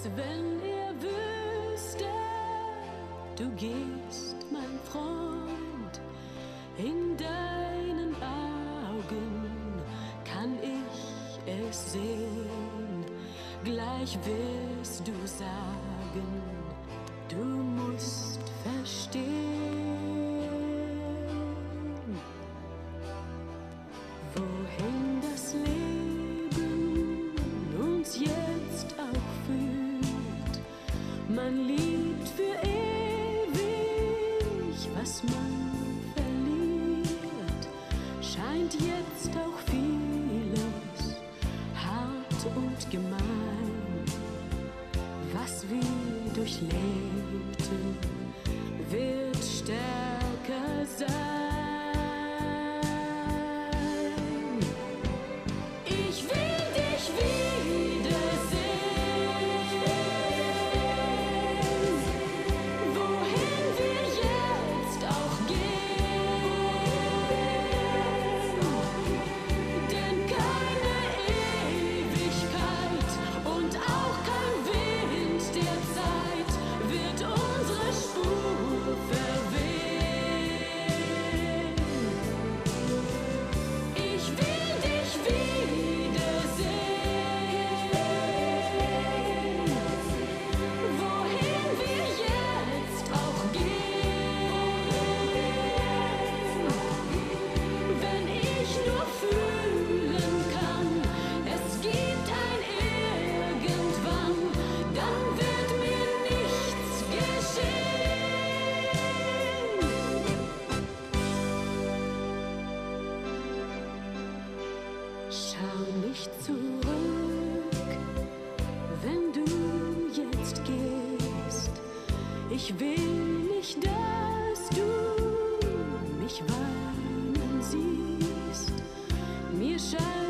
wenn ihr wüsstet, du gehst, mein Freund, in deinen Augen kann ich es sehen. Gleich wirst du sagen, du musst verstehen, wohin das Leben uns jetzt auch führt. Man liebt für ewig, was man verliert. Scheint jetzt auch vieles hart und gemein. Was wir durchlebten, wird stärker sein. Ich will dich wiedersehen, wohin wir jetzt auch gehen. Denn keine Ewigkeit und auch kein Wind der Zeit wird unsere Spur verwehen. Ich will dich wiedersehen, wohin wir jetzt auch gehen. Wenn ich nur fühlen kann, es gibt ein Irgendwann, dann wird mir nichts geschehen. Schau nicht zurück, wenn du jetzt gehst. Ich will nicht, dass du mich weinen siehst. Mir scheint